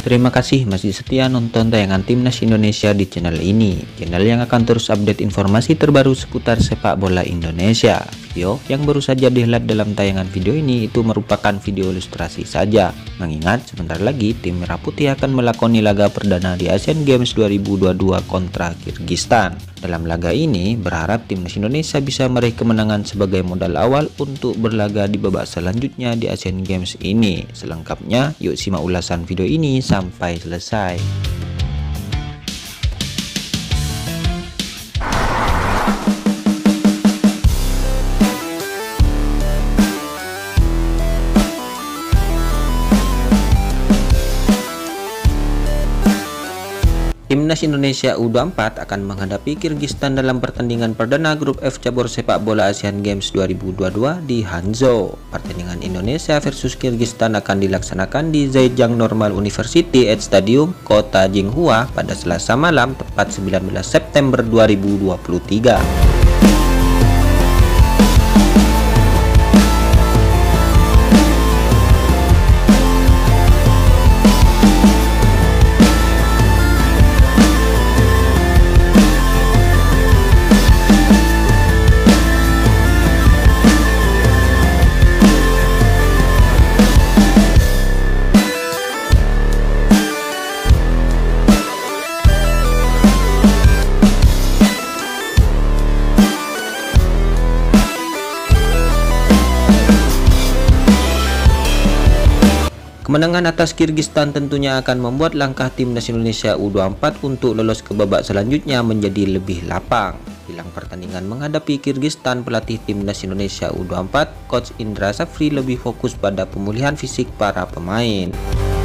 Terima kasih masih setia nonton tayangan Timnas Indonesia di channel ini, channel yang akan terus update informasi terbaru seputar sepak bola Indonesia. Video yang baru saja dilihat dalam tayangan video ini itu merupakan video ilustrasi saja, mengingat sebentar lagi tim Merah Putih akan melakoni laga perdana di Asian Games 2022 kontra Kyrgyzstan. Dalam laga ini, berharap Timnas Indonesia bisa meraih kemenangan sebagai modal awal untuk berlaga di babak selanjutnya di Asian Games ini. Selengkapnya, yuk simak ulasan video ini sampai selesai. Timnas Indonesia U24 akan menghadapi Kyrgyzstan dalam pertandingan perdana grup F cabur sepak bola Asian Games 2022 di Hangzhou. Pertandingan Indonesia versus Kyrgyzstan akan dilaksanakan di Zhejiang Normal University at Stadium, Kota Jinghua pada Selasa malam tepat 19 September 2023. Kemenangan atas Kyrgyzstan tentunya akan membuat langkah Timnas Indonesia U24 untuk lolos ke babak selanjutnya menjadi lebih lapang. Jelang pertandingan menghadapi Kyrgyzstan, pelatih Timnas Indonesia U24, Coach Indra Safri lebih fokus pada pemulihan fisik para pemain.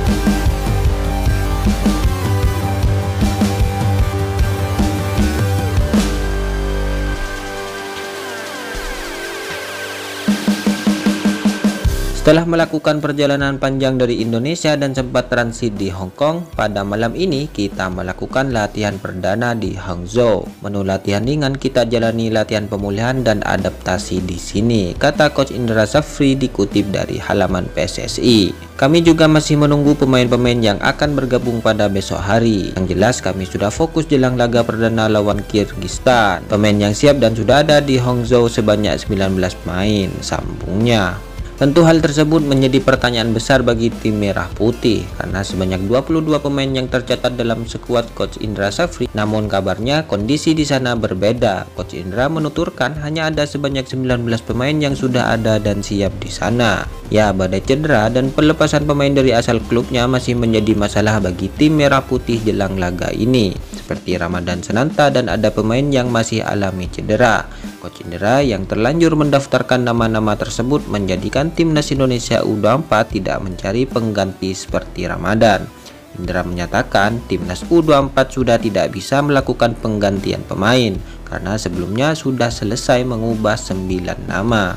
Setelah melakukan perjalanan panjang dari Indonesia dan sempat transit di Hong Kong, pada malam ini kita melakukan latihan perdana di Hangzhou. Menu latihan ringan kita jalani latihan pemulihan dan adaptasi di sini, kata Coach Indra Safri dikutip dari halaman PSSI. Kami juga masih menunggu pemain-pemain yang akan bergabung pada besok hari. Yang jelas kami sudah fokus jelang laga perdana lawan Kyrgyzstan. Pemain yang siap dan sudah ada di Hangzhou sebanyak 19 pemain, sambungnya. Tentu hal tersebut menjadi pertanyaan besar bagi tim Merah Putih karena sebanyak 22 pemain yang tercatat dalam skuad Coach Indra Safri. Namun kabarnya kondisi di sana berbeda. Coach Indra menuturkan hanya ada sebanyak 19 pemain yang sudah ada dan siap di sana. Ya, badai cedera dan pelepasan pemain dari asal klubnya masih menjadi masalah bagi tim Merah Putih jelang laga ini, seperti Ramadan Sananta dan ada pemain yang masih alami cedera. Coach Indra yang terlanjur mendaftarkan nama-nama tersebut menjadikan Timnas Indonesia U24 tidak mencari pengganti seperti Ramadan. Indra menyatakan Timnas U24 sudah tidak bisa melakukan penggantian pemain karena sebelumnya sudah selesai mengubah 9 nama.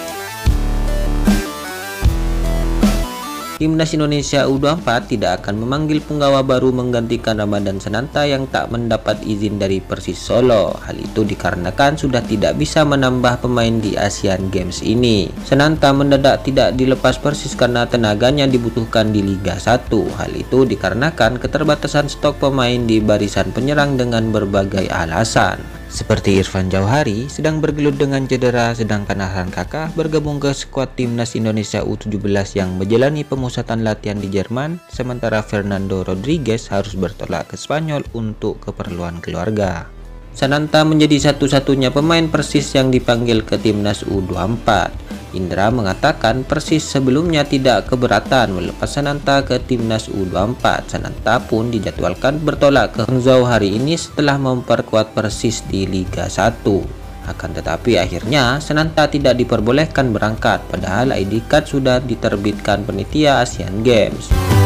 Timnas Indonesia U24 tidak akan memanggil punggawa baru menggantikan Ramadan Sananta yang tak mendapat izin dari Persis Solo. Hal itu dikarenakan sudah tidak bisa menambah pemain di Asian Games ini. Sananta mendadak tidak dilepas Persis karena tenaganya dibutuhkan di Liga 1. Hal itu dikarenakan keterbatasan stok pemain di barisan penyerang dengan berbagai alasan. Seperti Irfan Jauhari sedang bergelut dengan cedera, sedangkan Arhan Kakah bergabung ke skuad Timnas Indonesia U17 yang menjalani pemusatan latihan di Jerman, sementara Fernando Rodriguez harus bertolak ke Spanyol untuk keperluan keluarga. Sananta menjadi satu-satunya pemain Persis yang dipanggil ke Timnas U24. Indra mengatakan Persis sebelumnya tidak keberatan melepas Sananta ke Timnas U24. Sananta pun dijadwalkan bertolak ke Hangzhou hari ini setelah memperkuat Persis di Liga 1. Akan tetapi akhirnya Sananta tidak diperbolehkan berangkat, padahal ID card sudah diterbitkan panitia Asian Games.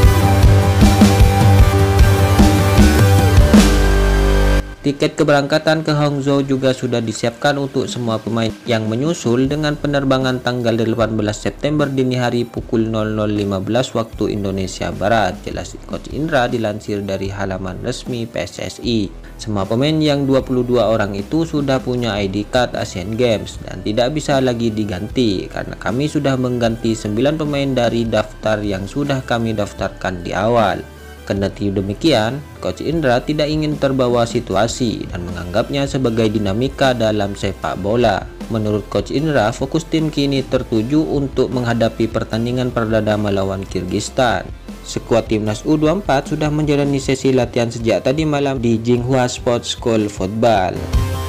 Tiket keberangkatan ke Hangzhou juga sudah disiapkan untuk semua pemain yang menyusul dengan penerbangan tanggal 18 September dini hari pukul 00.15 waktu Indonesia Barat, jelas Coach Indra dilansir dari halaman resmi PSSI. Semua pemain yang 22 orang itu sudah punya ID card Asian Games dan tidak bisa lagi diganti karena kami sudah mengganti 9 pemain dari daftar yang sudah kami daftarkan di awal. Kendati demikian, Coach Indra tidak ingin terbawa situasi dan menganggapnya sebagai dinamika dalam sepak bola. Menurut Coach Indra, fokus tim kini tertuju untuk menghadapi pertandingan perdana melawan Kyrgyzstan. Skuad timnas U24 sudah menjalani sesi latihan sejak tadi malam di Jinghua Sports School Football.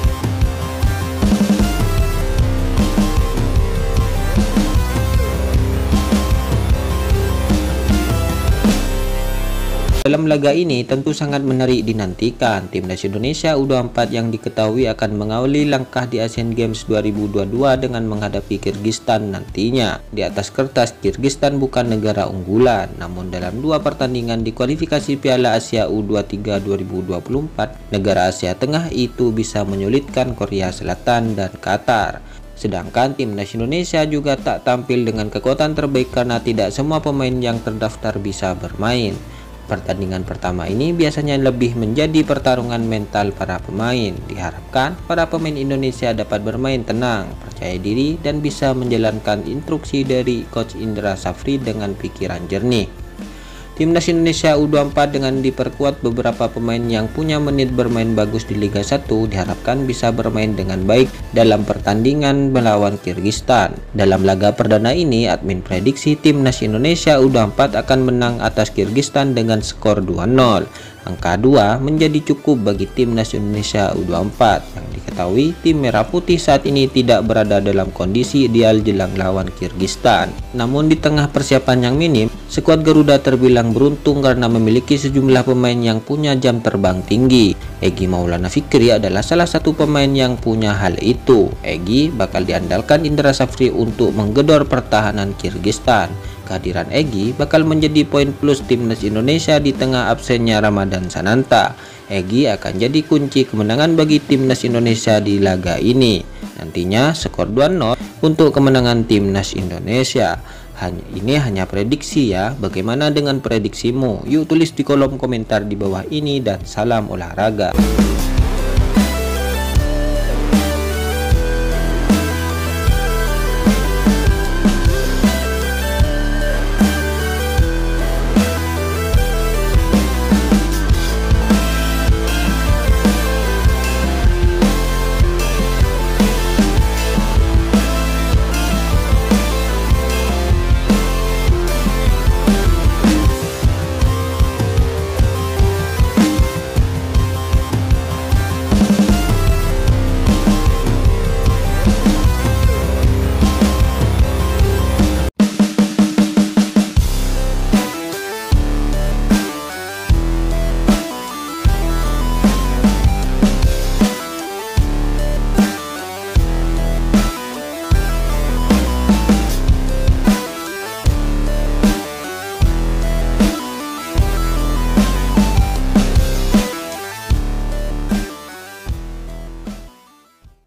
Dalam laga ini tentu sangat menarik dinantikan. Timnas Indonesia U24 yang diketahui akan mengawali langkah di Asian Games 2022 dengan menghadapi Kyrgyzstan nantinya. Di atas kertas, Kyrgyzstan bukan negara unggulan, namun dalam dua pertandingan di kualifikasi Piala Asia U23 2024, negara Asia Tengah itu bisa menyulitkan Korea Selatan dan Qatar. Sedangkan timnas Indonesia juga tak tampil dengan kekuatan terbaik karena tidak semua pemain yang terdaftar bisa bermain. Pertandingan pertama ini biasanya lebih menjadi pertarungan mental para pemain. Diharapkan para pemain Indonesia dapat bermain tenang, percaya diri, dan bisa menjalankan instruksi dari Coach Indra Safri dengan pikiran jernih. Timnas Indonesia U24 dengan diperkuat beberapa pemain yang punya menit bermain bagus di Liga 1 diharapkan bisa bermain dengan baik dalam pertandingan melawan Kyrgyzstan. Dalam laga perdana ini, admin prediksi Timnas Indonesia U24 akan menang atas Kyrgyzstan dengan skor 2-0. Angka 2 menjadi cukup bagi Timnas Indonesia U24 yang diketahui tim Merah Putih saat ini tidak berada dalam kondisi ideal jelang lawan Kyrgyzstan. Namun di tengah persiapan yang minim, skuad Garuda terbilang beruntung karena memiliki sejumlah pemain yang punya jam terbang tinggi. Egy Maulana Fikri adalah salah satu pemain yang punya hal itu. Egy bakal diandalkan Indra Safri untuk menggedor pertahanan Kyrgyzstan. Kehadiran Egy bakal menjadi poin plus timnas Indonesia di tengah absennya Ramadan Sananta. Egy akan jadi kunci kemenangan bagi timnas Indonesia di laga ini. Nantinya skor 2-0 untuk kemenangan timnas Indonesia. Ini hanya prediksi ya. Bagaimana dengan prediksimu? Yuk tulis di kolom komentar di bawah ini dan salam olahraga.